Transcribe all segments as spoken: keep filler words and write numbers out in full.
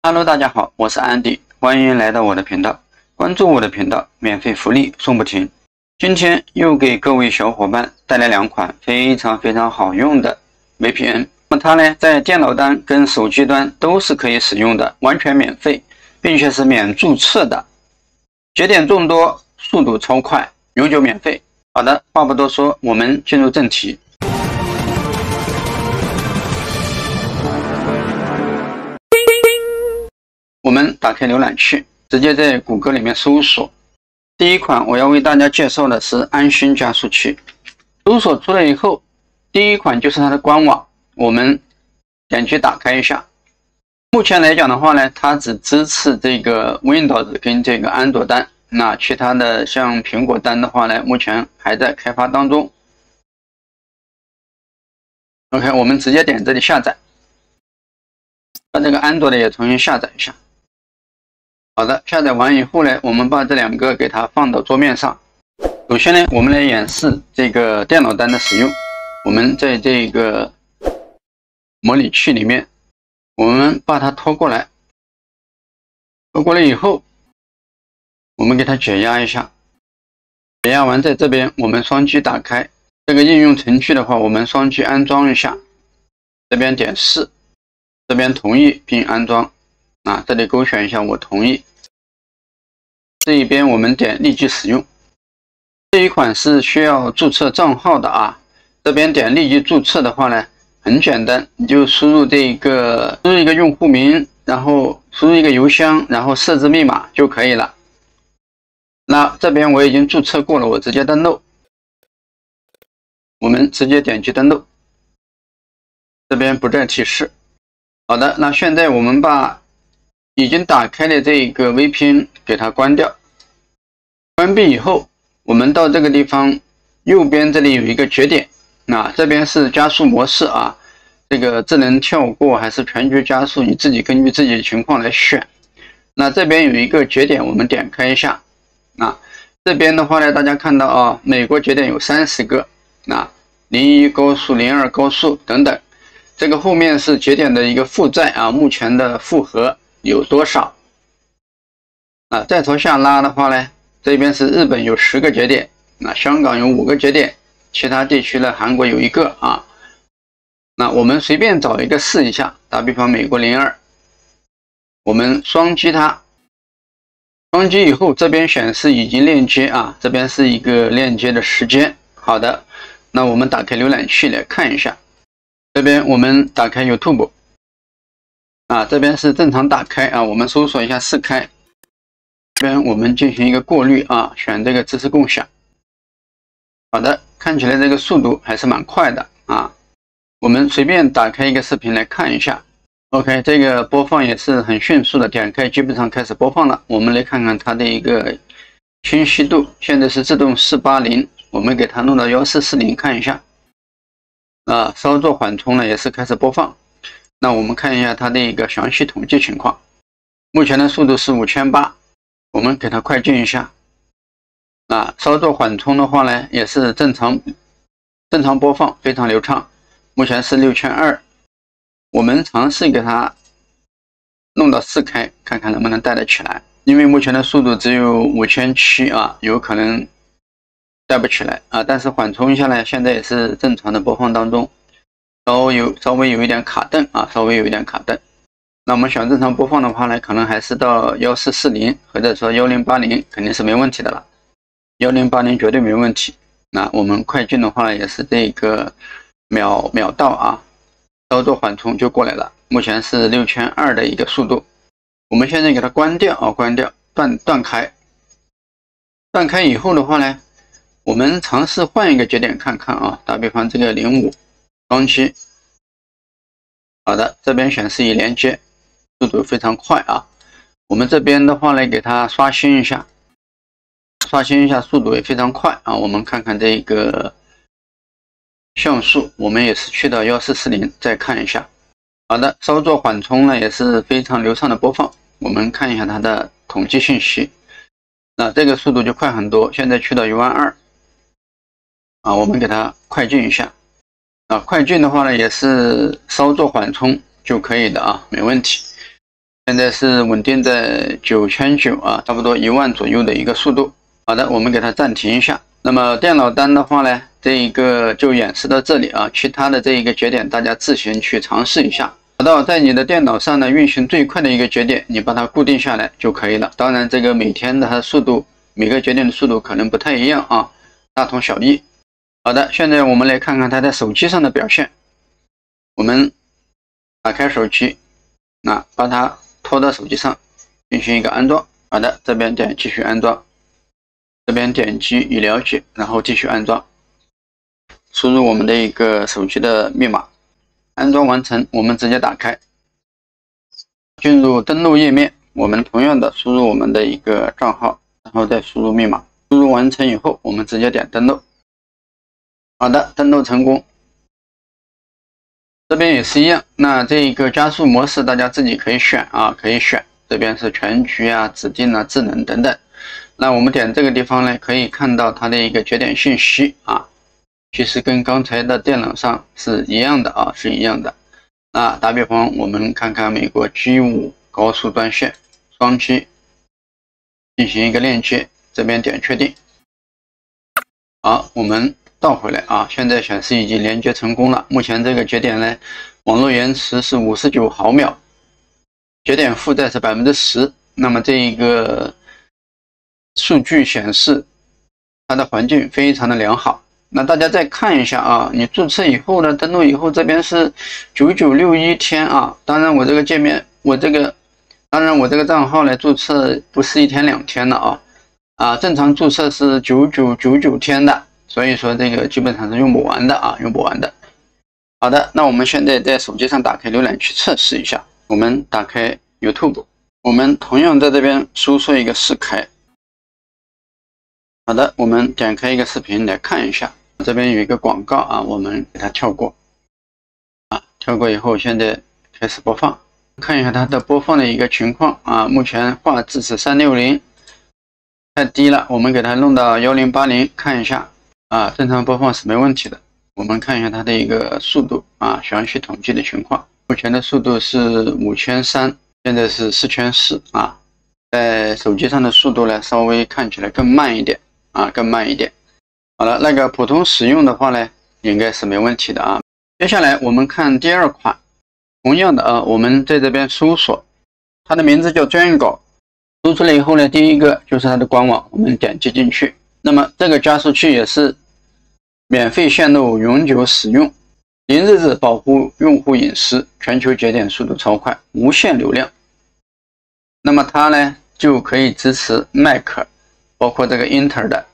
Hello， 大家好，我是安迪，欢迎来到我的频道，关注我的频道，免费福利送不停。今天又给各位小伙伴带来两款非常非常好用的 V P N， 那么它呢，在电脑端跟手机端都是可以使用的，完全免费，并且是免注册的，节点众多，速度超快，永久免费。好的，话不多说，我们进入正题。我们打开浏览器，直接在谷歌里面搜索。第一款我要为大家介绍的是安心加速器。搜索出来以后，第一款就是它的官网，我们点击打开一下。目前来讲的话呢，它只支持这个 Windows 跟这个安卓端，那其他的像苹果端的话呢，目前还在开发当中。OK， 我们直接点这里下载，把这个安卓的也重新下载一下。好的，下载完以后呢，我们把这两个给它放到桌面上。首先呢，我们来演示这个电脑端的使用。我们在这个模拟器里面，我们把它拖过来，拖过来以后，我们给它解压一下。解压完，在这边我们双击打开这个应用程序的话，我们双击安装一下。这边点是，这边同意并安装。啊，这里勾选一下我同意。这一边我们点立即使用。这一款是需要注册账号的啊。这边点立即注册的话呢，很简单，你就输入这个输入一个用户名，然后输入一个邮箱，然后设置密码就可以了。那这边我已经注册过了，我直接登录。我们直接点击登录。这边不再提示。好的，那现在我们把已经打开的这个 V P N 给它关掉，关闭以后，我们到这个地方右边这里有一个节点，那这边是加速模式啊，这个智能跳过还是全局加速，你自己根据自己的情况来选。那这边有一个节点，我们点开一下，那这边的话呢，大家看到啊，美国节点有三十个，那零一高速、零二高速等等，这个后面是节点的一个负载啊，目前的负荷有多少？啊，再朝下拉的话呢，这边是日本有十个节点，那香港有五个节点，其他地区呢，韩国有一个啊。那我们随便找一个试一下，打比方美国零二，我们双击它，双击以后这边显示已经链接啊，这边是一个链接的时间。好的，那我们打开浏览器来看一下，这边我们打开 YouTube。啊，这边是正常打开啊，我们搜索一下试开，这边我们进行一个过滤啊，选这个支持共享。好的，看起来这个速度还是蛮快的啊。我们随便打开一个视频来看一下 ，OK， 这个播放也是很迅速的，点开基本上开始播放了。我们来看看它的一个清晰度，现在是自动四八零，我们给它弄到一四四零看一下。啊，稍作缓冲呢，也是开始播放。那我们看一下它的一个详细统计情况，目前的速度是五千八百，我们给它快进一下。啊，稍作缓冲的话呢，也是正常正常播放，非常流畅。目前是六千二百，我们尝试给它弄到四开，看看能不能带得起来。因为目前的速度只有五千七百啊，有可能带不起来啊。但是缓冲一下呢，现在也是正常的播放当中。稍微有稍微有一点卡顿啊，稍微有一点卡顿。那我们想正常播放的话呢，可能还是到一四四零或者说一零八零肯定是没问题的了，一零八零绝对没问题。那我们快进的话呢，也是这个秒秒到啊，稍作缓冲就过来了。目前是六千二百的一个速度。我们现在给它关掉啊，关掉断断开。断开以后的话呢，我们尝试换一个节点看看啊，打比方这个零五。双击，好的，这边显示已连接，速度非常快啊。我们这边的话呢，给它刷新一下，刷新一下，速度也非常快啊。我们看看这个像素，我们也是去到一四四零，再看一下。好的，稍作缓冲呢，也是非常流畅的播放。我们看一下它的统计信息，那这个速度就快很多，现在去到一万二啊，我们给它快进一下。啊，快进的话呢，也是稍作缓冲就可以的啊，没问题。 现在是稳定在九千九百啊，差不多一万左右的一个速度。好的，我们给它暂停一下。那么电脑端的话呢，这一个就演示到这里啊，其他的这一个节点大家自行去尝试一下。找到在你的电脑上呢运行最快的一个节点，你把它固定下来就可以了。当然，这个每天的它速度，每个节点的速度可能不太一样啊，大同小异。好的，现在我们来看看它在手机上的表现。我们打开手机，那把它拖到手机上进行一个安装。好的，这边点继续安装。这边点击已了解，然后继续安装，输入我们的一个手机的密码，安装完成，我们直接打开，进入登录页面，我们同样的输入我们的一个账号，然后再输入密码，输入完成以后，我们直接点登录。好的，登录成功。这边也是一样，那这一个加速模式大家自己可以选啊，可以选，这边是全局啊、指定啊、智能等等。那我们点这个地方呢，可以看到它的一个节点信息啊，其实跟刚才的电脑上是一样的啊，是一样的。那打比方，我们看看美国 G 五 高速端线双击进行一个链接，这边点确定。好，我们倒回来啊，现在显示已经连接成功了。目前这个节点呢，网络延迟是五十九毫秒，节点负载是 百分之十， 那么这一个数据显示它的环境非常的良好。那大家再看一下啊，你注册以后呢，登录以后这边是九九六一天啊。当然我这个界面，我这个当然我这个账号呢注册不是一天两天的啊，啊正常注册是九九九九天的，所以说这个基本上是用不完的啊，用不完的。好的，那我们现在在手机上打开浏览器测试一下。我们打开 YouTube， 我们同样在这边输出一个视开。好的，我们点开一个视频来看一下，这边有一个广告啊，我们给它跳过啊，跳过以后，现在开始播放，看一下它的播放的一个情况啊，目前画质是三六零，太低了，我们给它弄到一零八零看一下啊，正常播放是没问题的。我们看一下它的一个速度啊，详细统计的情况，目前的速度是五千三，现在是四千四啊，在手机上的速度呢，稍微看起来更慢一点。啊，更慢一点。好了，那个普通使用的话呢，应该是没问题的啊。接下来我们看第二款，同样的啊，我们在这边搜索，它的名字叫 Django， 输出来以后呢，第一个就是它的官网，我们点击进去。那么这个加速器也是免费线路永久使用，零日志保护用户隐私，全球节点速度超快，无限流量。那么它呢就可以支持 Mac。包括这个 Intel 的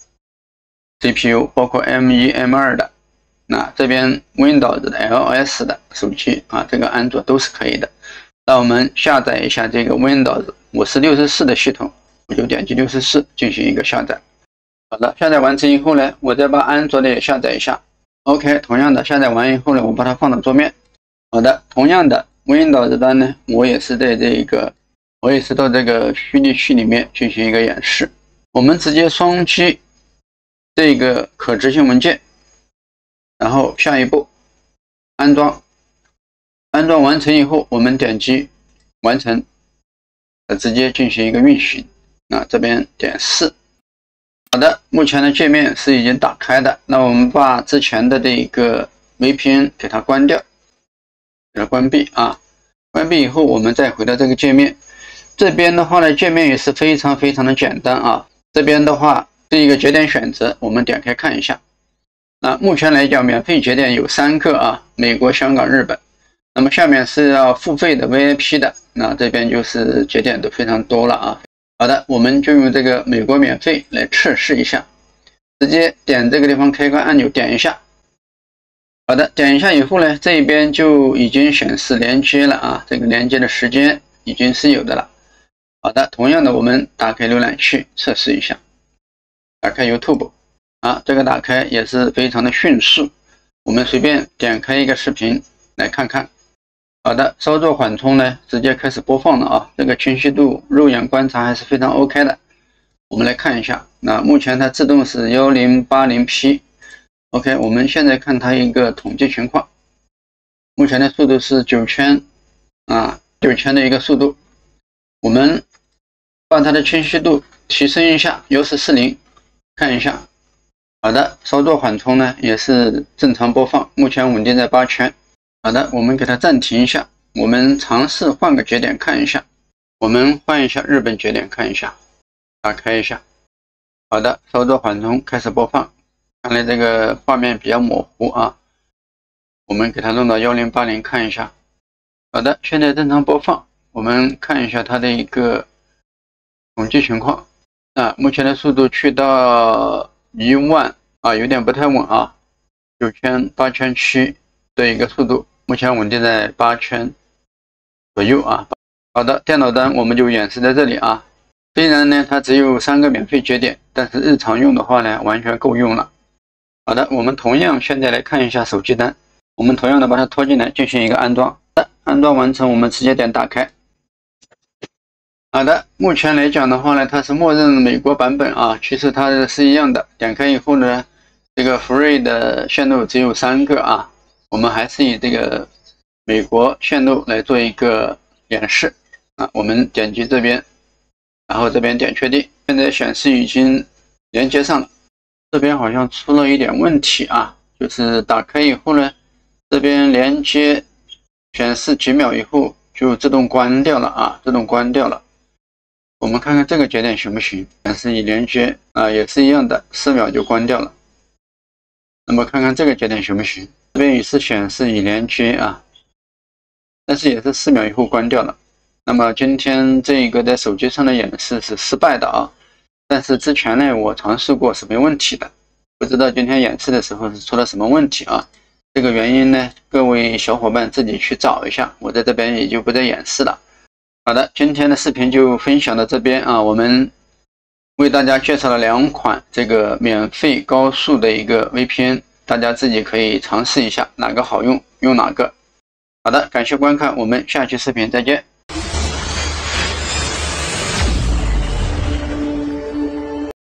C P U， 包括 M 一 M 二 的，那这边 Windows 的 L S 的手机啊，这个安卓都是可以的。那我们下载一下这个 Windows， 我是六十四的系统，我就点击六十四进行一个下载。好的，下载完成以后呢，我再把安卓的也下载一下。OK， 同样的下载完以后呢，我把它放到桌面。好的，同样的 Windows 端呢，我也是在这个，我也是到这个虚拟器里面进行一个演示。我们直接双击这个可执行文件，然后下一步安装，安装完成以后，我们点击完成，直接进行一个运行。那这边点四。好的，目前的界面是已经打开的。那我们把之前的这个 V P N 给它关掉，给它关闭啊。关闭以后，我们再回到这个界面。这边的话呢，界面也是非常非常的简单啊。这边的话是一个节点选择，我们点开看一下。那目前来讲，免费节点有三个啊，美国、香港、日本。那么下面是要付费的 V I P 的，那这边就是节点都非常多了啊。好的，我们就用这个美国免费来测试一下，直接点这个地方开关按钮点一下。好的，点一下以后呢，这边就已经显示连接了啊，这个连接的时间已经是有的了。好的，同样的，我们打开浏览器测试一下，打开 YouTube 啊，这个打开也是非常的迅速。我们随便点开一个视频来看看。好的，稍作缓冲呢，直接开始播放了啊，这个清晰度肉眼观察还是非常 OK 的。我们来看一下，那目前它自动是一零八零 P。OK， 我们现在看它一个统计情况，目前的速度是九千啊，九千的一个速度。 我们把它的清晰度提升一下，优势四零，看一下。好的，稍作缓冲呢，也是正常播放，目前稳定在八圈。好的，我们给它暂停一下，我们尝试换个节点看一下。我们换一下日本节点看一下，打开一下。好的，稍作缓冲，开始播放。看来这个画面比较模糊啊，我们给它弄到一零八零看一下。好的，现在正常播放。我们看一下它的一个统计情况啊，目前的速度去到一万啊，有点不太稳啊，九圈八圈七的一个速度，目前稳定在八圈左右啊。好的，电脑端我们就演示在这里啊。虽然呢它只有三个免费节点，但是日常用的话呢完全够用了。好的，我们同样现在来看一下手机端，我们同样的把它拖进来进行一个安装。安装完成，我们直接点打开。好的，目前来讲的话呢，它是默认美国版本啊，其实它是一样的。点开以后呢，这个 Free 的线路只有三个啊，我们还是以这个美国线路来做一个演示啊。我们点击这边，然后这边点确定，现在显示已经连接上了。这边好像出了一点问题啊，就是打开以后呢，这边连接显示几秒以后就自动关掉了啊，自动关掉了。我们看看这个节点行不行？显示已连接啊，也是一样的，四秒就关掉了。那么看看这个节点行不行？这边也是显示已连接啊，但是也是四秒以后关掉了。那么今天这个在手机上的演示是失败的啊，但是之前呢我尝试过是没问题的，不知道今天演示的时候是出了什么问题啊？这个原因呢，各位小伙伴自己去找一下，我在这边也就不再演示了。好的，今天的视频就分享到这边啊，我们为大家介绍了两款这个免费高速的一个 V P N， 大家自己可以尝试一下哪个好用，用哪个。好的，感谢观看，我们下期视频再见。